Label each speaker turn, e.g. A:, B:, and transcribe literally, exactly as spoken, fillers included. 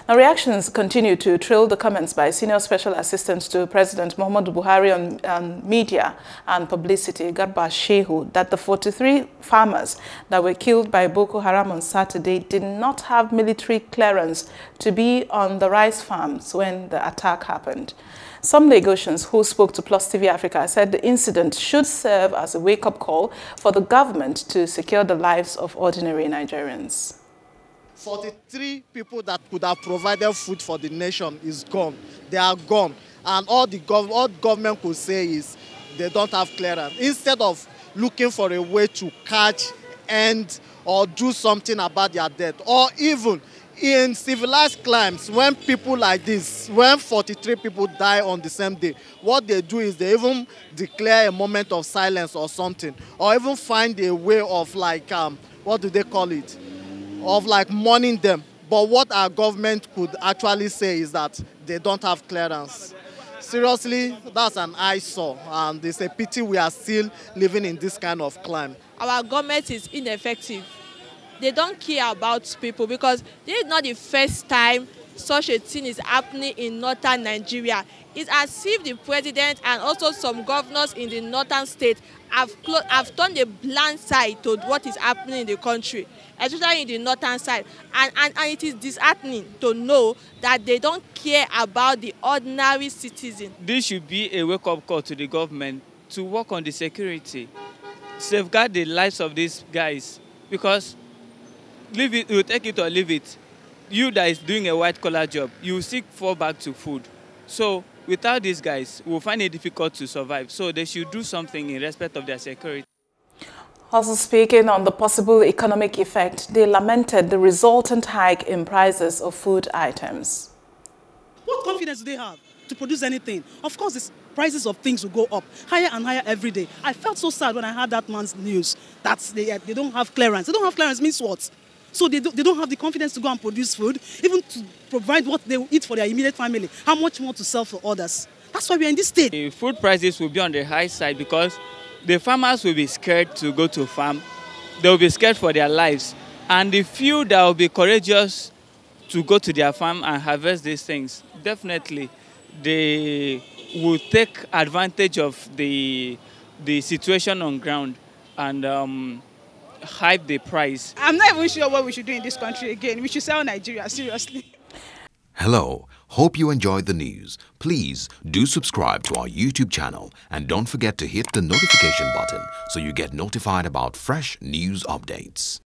A: Now, reactions continue to trill the comments by senior special assistant to President Muhammadu Buhari on, on media and publicity, Garba Shehu, that the forty-three farmers that were killed by Boko Haram on Saturday did not have military clearance to be on the rice farms when the attack happened. Some Lagosians who spoke to Plus T V Africa said the incident should serve as a wake-up call for the government to secure the lives of ordinary Nigerians.
B: forty-three people that could have provided food for the nation is gone. They are gone. And all the gov all government could say is they don't have clearance. Instead of looking for a way to catch, end, or do something about their death, or even in civilized climes, when people like this, when forty-three people die on the same day, what they do is they even declare a moment of silence or something, or even find a way of like, um, what do they call it? Of like mourning them. But what our government could actually say is that they don't have clearance. Seriously, that's an eyesore, and it's a pity we are still living in this kind of climate.
C: Our government is ineffective. They don't care about people because this is not the first time such a thing is happening in northern Nigeria. It's as if the president and also some governors in the northern state have, have turned a blind side to what is happening in the country, especially in the northern side. And, and, and it is disheartening to know that they don't care about the ordinary citizen.
D: This should be a wake-up call to the government to work on the security, safeguard the lives of these guys, because leave it, you take it or leave it. You that is doing a white-collar job, you seek fall back to food. So without these guys, we'll find it difficult to survive. So they should do something in respect of their security.
A: Also speaking on the possible economic effect, they lamented the resultant hike in prices of food items.
E: What confidence do they have to produce anything? Of course, the prices of things will go up higher and higher every day. I felt so sad when I heard that man's news that they, they don't have clearance. They don't have clearance means what? So they, do, they don't have the confidence to go and produce food, even to provide what they will eat for their immediate family. How much more to sell for others? That's why we're in this state.
D: The food prices will be on the high side because the farmers will be scared to go to farm. They will be scared for their lives. And the few that will be courageous to go to their farm and harvest these things, definitely they will take advantage of the, the situation on ground and um, hype the price.
F: I'm not even sure what we should do in this country again. We should sell Nigeria, seriously.
G: Hello, hope you enjoyed the news. Please do subscribe to our YouTube channel and don't forget to hit the notification button so you get notified about fresh news updates.